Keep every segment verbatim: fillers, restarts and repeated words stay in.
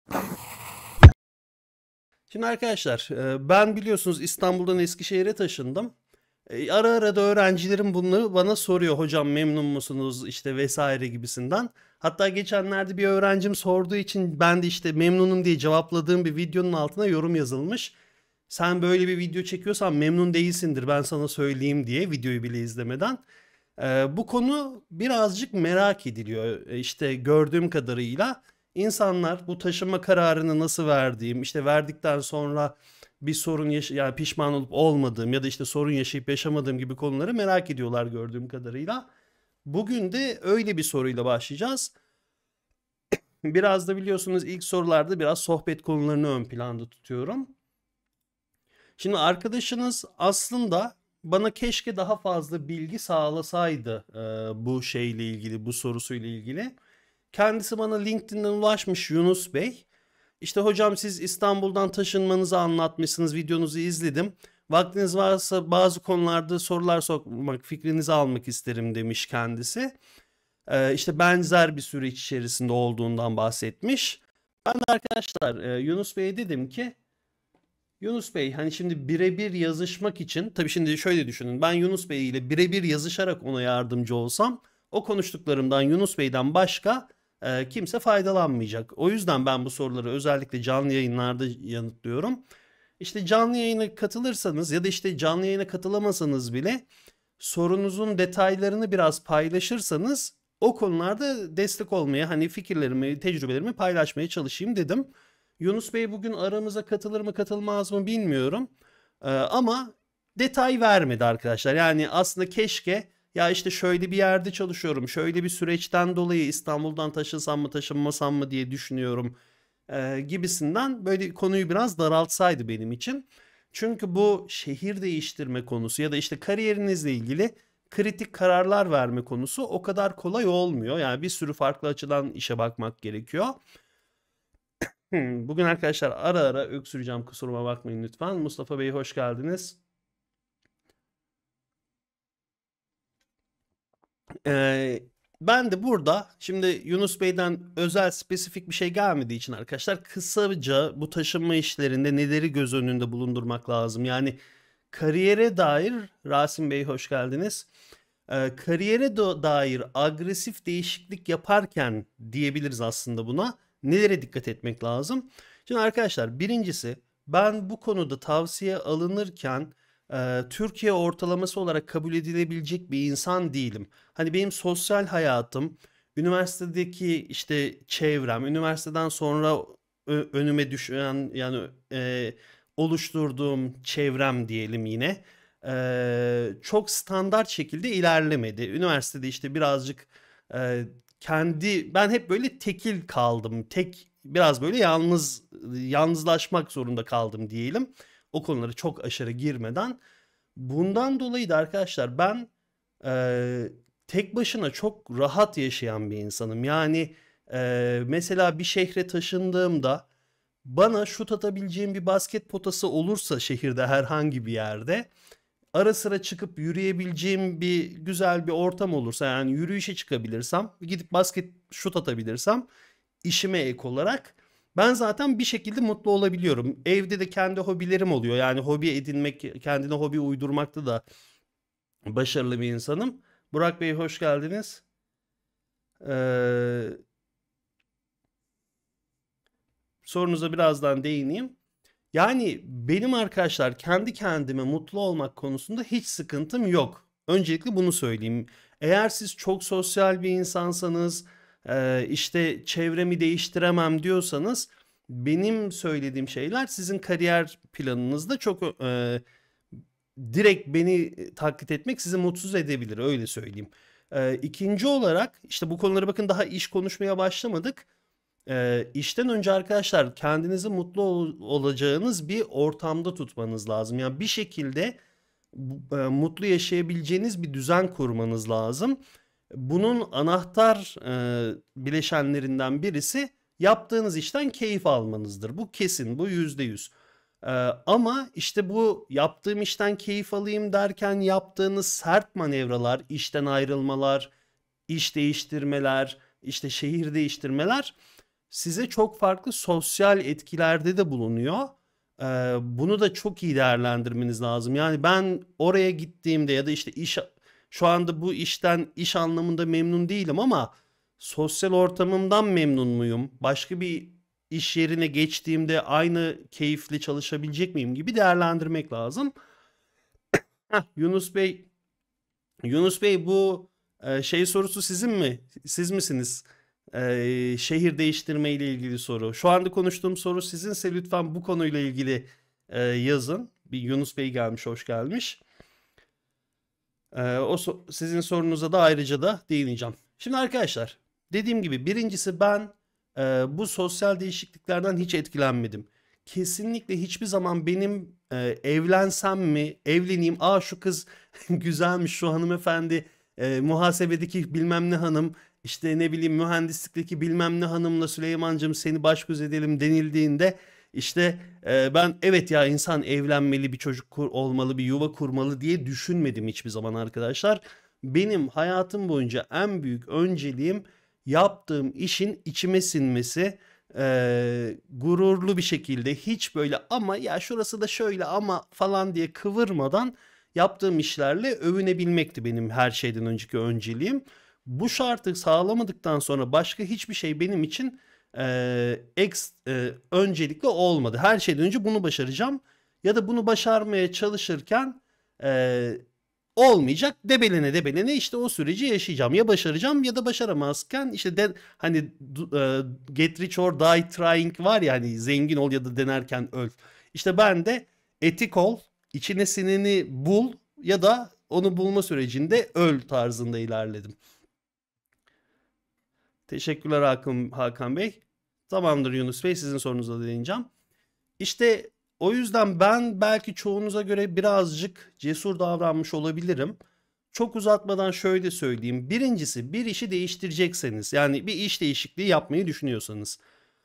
Şimdi arkadaşlar ben biliyorsunuz İstanbul'dan Eskişehir'e taşındım. Ara ara da öğrencilerim bunları bana soruyor. Hocam memnun musunuz işte vesaire gibisinden. Hatta geçenlerde bir öğrencim sorduğu için ben de işte memnunum diye cevapladığım bir videonun altına yorum yazılmış. Sen böyle bir video çekiyorsan memnun değilsindir ben sana söyleyeyim diye videoyu bile izlemeden. Ee, bu konu birazcık merak ediliyor. Ee, İşte gördüğüm kadarıyla insanlar bu taşınma kararını nasıl verdiğim, işte verdikten sonra bir sorun yaş yani pişman olup olmadığım ya da işte sorun yaşayıp yaşamadığım gibi konuları merak ediyorlar gördüğüm kadarıyla. Bugün de öyle bir soruyla başlayacağız. Biraz da biliyorsunuz ilk sorularda biraz sohbet konularını ön planda tutuyorum. Şimdi arkadaşınız aslında bana keşke daha fazla bilgi sağlasaydı e, bu şeyle ilgili, bu sorusuyla ilgili. Kendisi bana LinkedIn'den ulaşmış Yunus Bey. İşte hocam siz İstanbul'dan taşınmanızı anlatmışsınız, videonuzu izledim. Vaktiniz varsa bazı konularda sorular sormak, fikrinizi almak isterim demiş kendisi. Ee, işte benzer bir süreç içerisinde olduğundan bahsetmiş. Ben de arkadaşlar e, Yunus Bey'e dedim ki Yunus Bey hani şimdi birebir yazışmak için tabii şimdi şöyle düşünün ben Yunus Bey ile birebir yazışarak ona yardımcı olsam o konuştuklarımdan Yunus Bey'den başka e, kimse faydalanmayacak. O yüzden ben bu soruları özellikle canlı yayınlarda yanıtlıyorum. İşte canlı yayına katılırsanız ya da işte canlı yayına katılamasanız bile sorunuzun detaylarını biraz paylaşırsanız o konularda destek olmaya hani fikirlerimi, tecrübelerimi paylaşmaya çalışayım dedim. Yunus Bey bugün aramıza katılır mı katılmaz mı bilmiyorum. Ee, ama detay vermedi arkadaşlar. Yani aslında keşke ya işte şöyle bir yerde çalışıyorum, şöyle bir süreçten dolayı İstanbul'dan taşınsam mı taşınmasam mı diye düşünüyorum e, gibisinden böyle konuyu biraz daraltsaydı benim için. Çünkü bu şehir değiştirme konusu ya da işte kariyerinizle ilgili kritik kararlar verme konusu o kadar kolay olmuyor. Yani bir sürü farklı açıdan işe bakmak gerekiyor. Hmm, Bugün arkadaşlar ara ara öksüreceğim kusuruma bakmayın lütfen. Mustafa Bey hoş geldiniz. Ee, Ben de burada şimdi Yunus Bey'den özel spesifik bir şey gelmediği için arkadaşlar kısaca bu taşınma işlerinde neleri göz önünde bulundurmak lazım? Yani kariyere dair Rasim Bey hoş geldiniz. Ee, kariyere do- dair agresif değişiklik yaparken diyebiliriz aslında buna. Nelere dikkat etmek lazım? Şimdi arkadaşlar birincisi ben bu konuda tavsiye alınırken e, Türkiye ortalaması olarak kabul edilebilecek bir insan değilim. Hani benim sosyal hayatım, üniversitedeki işte çevrem, üniversiteden sonra ö- önüme düşen yani e, oluşturduğum çevrem diyelim yine e, çok standart şekilde ilerlemedi. Üniversitede işte birazcık e, kendi ben hep böyle tekil kaldım. Tek biraz böyle yalnız yalnızlaşmak zorunda kaldım diyelim. O konulara çok aşırı girmeden. Bundan dolayı da arkadaşlar ben e, tek başına çok rahat yaşayan bir insanım. Yani e, mesela bir şehre taşındığımda bana şut atabileceğim bir basket potası olursa şehirde herhangi bir yerde ara sıra çıkıp yürüyebileceğim bir güzel bir ortam olursa yani yürüyüşe çıkabilirsem gidip basket şut atabilirsem işime ek olarak ben zaten bir şekilde mutlu olabiliyorum. Evde de kendi hobilerim oluyor. Yani hobi edinmek, kendine hobi uydurmakta da başarılı bir insanım. Burak Bey hoş geldiniz. Ee, Sorunuza birazdan değineyim. Yani benim arkadaşlar kendi kendime mutlu olmak konusunda hiç sıkıntım yok. Öncelikle bunu söyleyeyim. Eğer siz çok sosyal bir insansanız, e, işte çevremi değiştiremem diyorsanız, benim söylediğim şeyler sizin kariyer planınızda çok e, direkt beni taklit etmek sizi mutsuz edebilir, öyle söyleyeyim. E, ikinci olarak işte bu konuları bakın daha iş konuşmaya başlamadık. Eee, işten önce arkadaşlar kendinizi mutlu ol- olacağınız bir ortamda tutmanız lazım. Yani bir şekilde bu- e, mutlu yaşayabileceğiniz bir düzen kurmanız lazım. Bunun anahtar e, bileşenlerinden birisi yaptığınız işten keyif almanızdır. Bu kesin, bu yüzde yüz. Ee, Ama işte bu yaptığım işten keyif alayım derken yaptığınız sert manevralar, işten ayrılmalar, iş değiştirmeler, işte şehir değiştirmeler size çok farklı sosyal etkilerde de bulunuyor. Ee, bunu da çok iyi değerlendirmeniz lazım. Yani ben oraya gittiğimde ya da işte iş şu anda bu işten iş anlamında memnun değilim ama sosyal ortamımdan memnun muyum? Başka bir iş yerine geçtiğimde aynı keyifli çalışabilecek miyim gibi değerlendirmek lazım. Heh, Yunus Bey, Yunus Bey bu e, şey sorusu sizin mi? Siz misiniz? E, şehir değiştirme ile ilgili soru. Şu anda konuştuğum soru sizinse lütfen bu konuyla ilgili e, yazın. Bir Yunus Bey gelmiş, hoş gelmiş. E, o so- sizin sorunuza da ayrıca da değineceğim. Şimdi arkadaşlar, dediğim gibi birincisi ben e, bu sosyal değişikliklerden hiç etkilenmedim. Kesinlikle hiçbir zaman benim e, evlensem mi, evleneyim, aa şu kız güzelmiş, şu hanımefendi e, muhasebedeki bilmem ne hanım, işte ne bileyim mühendislikteki bilmem ne hanımla Süleymancığım seni baş göz edelim denildiğinde işte e, ben evet ya insan evlenmeli, bir çocuk kur- olmalı, bir yuva kurmalı diye düşünmedim hiçbir zaman arkadaşlar. Benim hayatım boyunca en büyük önceliğim yaptığım işin içime sinmesi, e, gururlu bir şekilde hiç böyle ama ya şurası da şöyle ama falan diye kıvırmadan yaptığım işlerle övünebilmekti benim her şeyden önceki önceliğim. Bu şartı sağlamadıktan sonra başka hiçbir şey benim için e, eks, e, öncelikli olmadı. Her şeyden önce bunu başaracağım ya da bunu başarmaya çalışırken e, olmayacak, debelene debelene işte o süreci yaşayacağım. Ya başaracağım ya da başaramazken işte de, hani e, get rich or die trying var ya, hani zengin ol ya da denerken öl. İşte ben de etik ol, içine sineni bul ya da onu bulma sürecinde öl tarzında ilerledim. Teşekkürler Hakan, Hakan Bey. Tamamdır Yunus Bey, sizin sorunuza da değineceğim. İşte o yüzden ben belki çoğunuza göre birazcık cesur davranmış olabilirim. Çok uzatmadan şöyle söyleyeyim. Birincisi, bir işi değiştirecekseniz, yani bir iş değişikliği yapmayı düşünüyorsanız,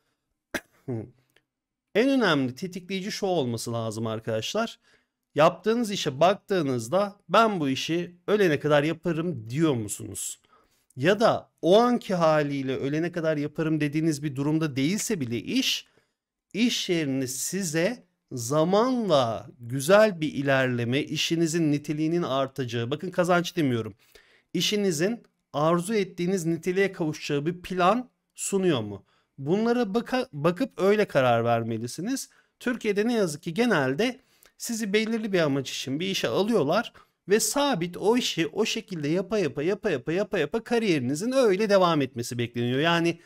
en önemli tetikleyici şu olması lazım arkadaşlar. Yaptığınız işe baktığınızda ben bu işi ölene kadar yaparım diyor musunuz? Ya da o anki haliyle ölene kadar yaparım dediğiniz bir durumda değilse bile iş, iş yeriniz size zamanla güzel bir ilerleme, işinizin niteliğinin artacağı, bakın kazanç demiyorum, işinizin arzu ettiğiniz niteliğe kavuşacağı bir plan sunuyor mu? Bunlara baka, bakıp öyle karar vermelisiniz. Türkiye'de ne yazık ki genelde sizi belirli bir amaç için bir işe alıyorlar ve sabit o işi o şekilde yapa yapa yapa yapa yapa yapa kariyerinizin öyle devam etmesi bekleniyor. Yani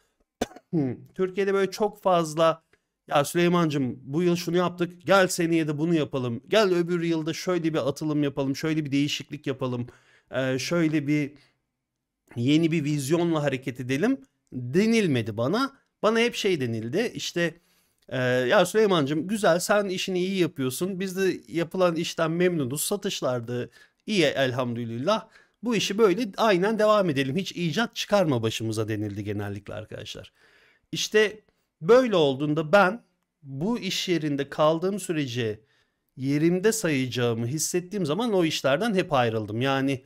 hmm, Türkiye'de böyle çok fazla ya Süleymancığım bu yıl şunu yaptık, gel seneye de bunu yapalım, gel öbür yılda şöyle bir atılım yapalım, şöyle bir değişiklik yapalım, ee, şöyle bir yeni bir vizyonla hareket edelim denilmedi bana. Bana hep şey denildi işte, e, ya Süleymancığım güzel, sen işini iyi yapıyorsun, biz de yapılan işten memnunuz, satışlarda iyi elhamdülillah, bu işi böyle aynen devam edelim, hiç icat çıkarma başımıza denildi genellikle arkadaşlar. İşte böyle olduğunda ben bu iş yerinde kaldığım sürece yerimde sayacağımı hissettiğim zaman o işlerden hep ayrıldım. Yani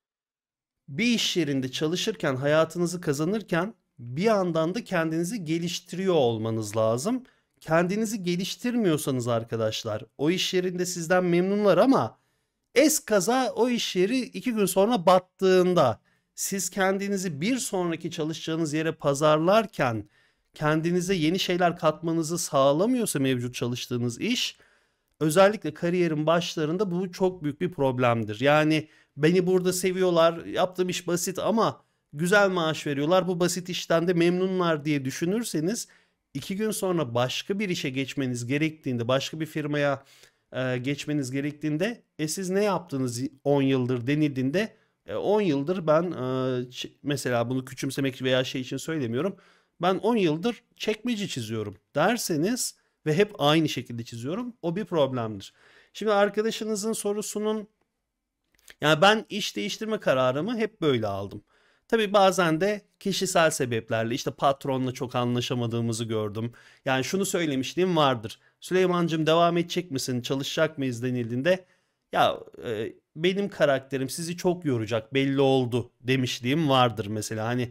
bir iş yerinde çalışırken, hayatınızı kazanırken bir yandan da kendinizi geliştiriyor olmanız lazım. Kendinizi geliştirmiyorsanız arkadaşlar, o iş yerinde sizden memnunlar ama eskaza o iş yeri iki gün sonra battığında, siz kendinizi bir sonraki çalışacağınız yere pazarlarken kendinize yeni şeyler katmanızı sağlamıyorsa mevcut çalıştığınız iş, özellikle kariyerin başlarında bu çok büyük bir problemdir. Yani beni burada seviyorlar, yaptığım iş basit ama güzel maaş veriyorlar, bu basit işten de memnunlar diye düşünürseniz, iki gün sonra başka bir işe geçmeniz gerektiğinde, başka bir firmaya e, geçmeniz gerektiğinde, e siz ne yaptınız on yıldır denildiğinde, e, on yıldır ben e, mesela bunu küçümsemek veya şey için söylemiyorum, ben on yıldır çekmece çiziyorum derseniz ve hep aynı şekilde çiziyorum, o bir problemdir. Şimdi arkadaşınızın sorusunun, yani ben iş değiştirme kararımı hep böyle aldım. Tabii bazen de kişisel sebeplerle, işte patronla çok anlaşamadığımızı gördüm. Yani şunu söylemişliğim vardır. Süleymancığım devam edecek misin, çalışacak mıyız denildiğinde, ya e, benim karakterim sizi çok yoracak belli oldu demişliğim vardır mesela. Hani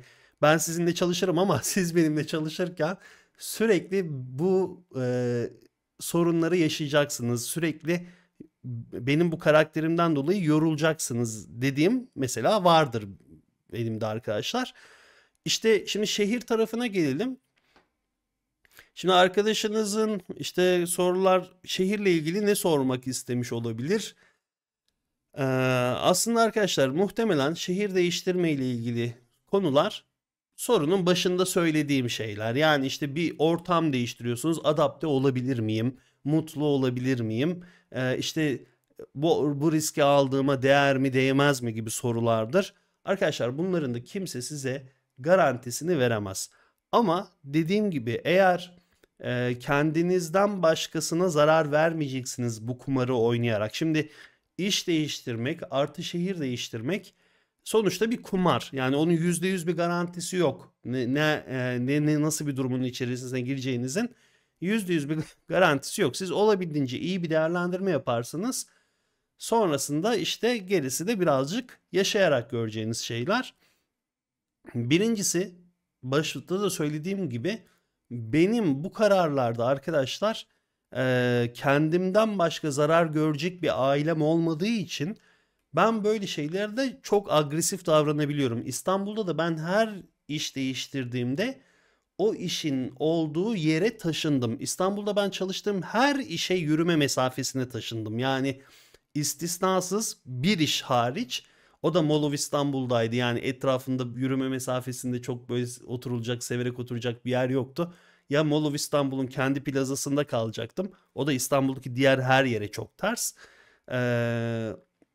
ben sizinle çalışırım ama siz benimle çalışırken sürekli bu e, sorunları yaşayacaksınız. Sürekli benim bu karakterimden dolayı yorulacaksınız dediğim mesela vardır benim de arkadaşlar. İşte şimdi şehir tarafına gelelim. Şimdi arkadaşınızın işte sorular şehirle ilgili ne sormak istemiş olabilir? Ee, aslında arkadaşlar muhtemelen şehir değiştirme ile ilgili konular sorunun başında söylediğim şeyler. Yani işte bir ortam değiştiriyorsunuz, adapte olabilir miyim? Mutlu olabilir miyim? Ee, işte bu, bu riski aldığıma değer mi değmez mi gibi sorulardır. Arkadaşlar bunların da kimse size garantisini veremez. Ama dediğim gibi eğer e, kendinizden başkasına zarar vermeyeceksiniz bu kumarı oynayarak. Şimdi iş değiştirmek artı şehir değiştirmek sonuçta bir kumar. Yani onun yüzde yüz bir garantisi yok. Ne, ne, e, ne, ne nasıl bir durumun içerisine gireceğinizin yüzde yüz bir garantisi yok. Siz olabildiğince iyi bir değerlendirme yaparsınız. Sonrasında işte gerisi de birazcık yaşayarak göreceğiniz şeyler. Birincisi başta da söylediğim gibi benim bu kararlarda arkadaşlar eee, kendimden başka zarar görecek bir ailem olmadığı için ben böyle şeylerde çok agresif davranabiliyorum. İstanbul'da da ben her iş değiştirdiğimde o işin olduğu yere taşındım. İstanbul'da ben çalıştığım her işe yürüme mesafesine taşındım. Yani istisnasız bir iş hariç, o da Mall of İstanbul'daydı. Yani etrafında yürüme mesafesinde çok böyle oturulacak, severek oturacak bir yer yoktu. Ya Mall of İstanbul'un kendi plazasında kalacaktım. O da İstanbul'daki diğer her yere çok ters. Ee,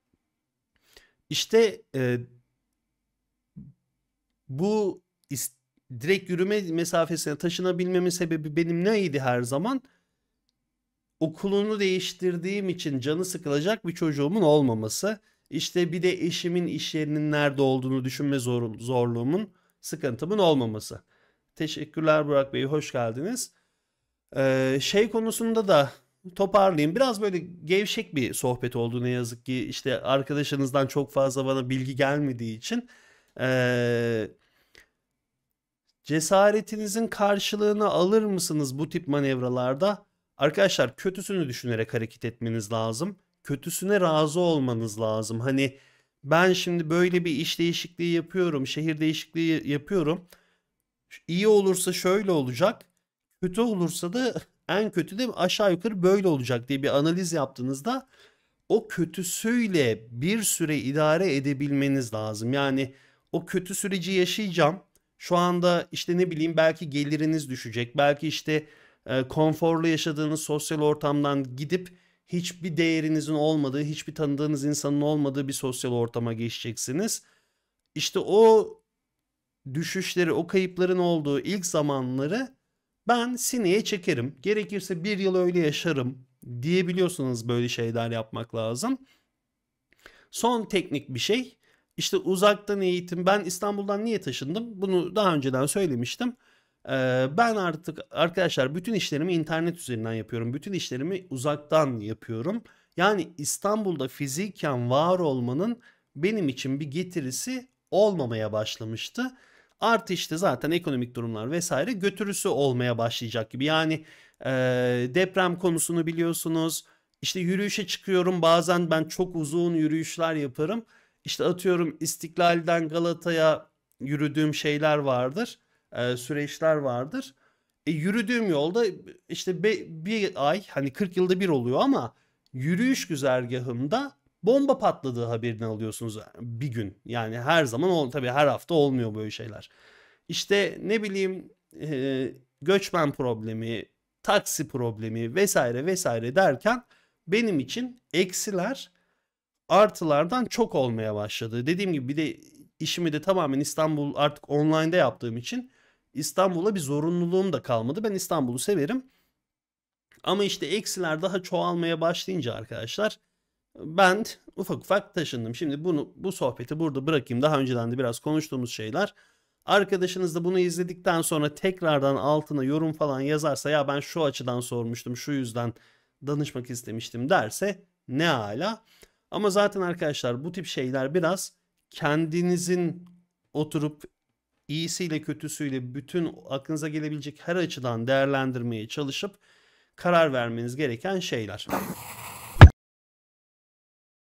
işte e, bu is- direkt yürüme mesafesine taşınabilmemin sebebi benim neydi her zaman? Okulunu değiştirdiğim için canı sıkılacak bir çocuğumun olmaması. İşte bir de eşimin iş yerinin nerede olduğunu düşünme zor, zorluğumun, sıkıntımın olmaması. Teşekkürler Burak Bey, hoş geldiniz. Ee, şey konusunda da toparlayayım. Biraz böyle gevşek bir sohbet oldu ne yazık ki. İşte arkadaşınızdan çok fazla bana bilgi gelmediği için. Ee, cesaretinizin karşılığını alır mısınız bu tip manevralarda? Arkadaşlar kötüsünü düşünerek hareket etmeniz lazım. Kötüsüne razı olmanız lazım. Hani ben şimdi böyle bir iş değişikliği yapıyorum, şehir değişikliği yapıyorum. İyi olursa şöyle olacak, kötü olursa da en kötü de aşağı yukarı böyle olacak diye bir analiz yaptığınızda o kötüsüyle bir süre idare edebilmeniz lazım. Yani o kötü süreci yaşayacağım. Şu anda işte ne bileyim belki geliriniz düşecek. Belki işte e, konforlu yaşadığınız sosyal ortamdan gidip hiçbir değerinizin olmadığı, hiçbir tanıdığınız insanın olmadığı bir sosyal ortama geçeceksiniz. İşte o düşüşleri, o kayıpların olduğu ilk zamanları ben sineye çekerim. Gerekirse bir yıl öyle yaşarım diyebiliyorsanız böyle şeyler yapmak lazım. Son teknik bir şey. İşte uzaktan eğitim. Ben İstanbul'dan niye taşındım? Bunu daha önceden söylemiştim. Ee, ben artık arkadaşlar bütün işlerimi internet üzerinden yapıyorum. Bütün işlerimi uzaktan yapıyorum. Yani İstanbul'da fiziken var olmanın benim için bir getirisi olmamaya başlamıştı. Artı işte zaten ekonomik durumlar vesaire götürüsü olmaya başlayacak gibi. Yani e, deprem konusunu biliyorsunuz. İşte yürüyüşe çıkıyorum. Bazen ben çok uzun yürüyüşler yaparım. İşte atıyorum İstiklal'den Galata'ya yürüdüğüm şeyler vardır. E, süreçler vardır. E, yürüdüğüm yolda işte be- bir ay hani kırk yılda bir oluyor ama yürüyüş güzergahımda bomba patladığı haberini alıyorsunuz bir gün. Yani her zaman ol tabii her hafta olmuyor böyle şeyler. İşte ne bileyim e, göçmen problemi, taksi problemi vesaire vesaire derken benim için eksiler artılardan çok olmaya başladı. Dediğim gibi bir de işimi de tamamen İstanbul artık online'da yaptığım için İstanbul'a bir zorunluluğum da kalmadı. Ben İstanbul'u severim. Ama işte eksiler daha çoğalmaya başlayınca arkadaşlar ben ufak ufak taşındım. Şimdi bunu bu sohbeti burada bırakayım. Daha önceden de biraz konuştuğumuz şeyler. Arkadaşınız da bunu izledikten sonra tekrardan altına yorum falan yazarsa ya ben şu açıdan sormuştum, şu yüzden danışmak istemiştim derse ne ala. Ama zaten arkadaşlar bu tip şeyler biraz kendinizin oturup iyisiyle kötüsüyle bütün aklınıza gelebilecek her açıdan değerlendirmeye çalışıp karar vermeniz gereken şeyler.